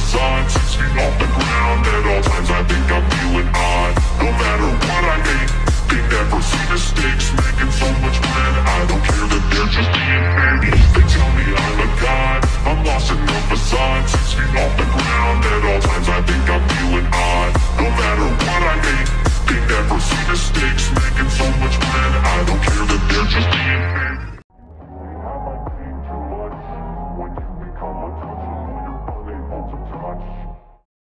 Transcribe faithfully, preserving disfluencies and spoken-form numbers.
facade, six feet off the ground. At all times I think I'm feeling odd. No matter what I hate, they never see mistakes. Making so much bread, I don't care that they're just being fake. They tell me I'm a god, I'm lost in the facade, six feet off the ground. At all times I think I'm feeling odd. No matter what I hate, they never see mistakes. Making so much bread, I don't care that they're just being fake. When you become untouchable, you're unable to touch.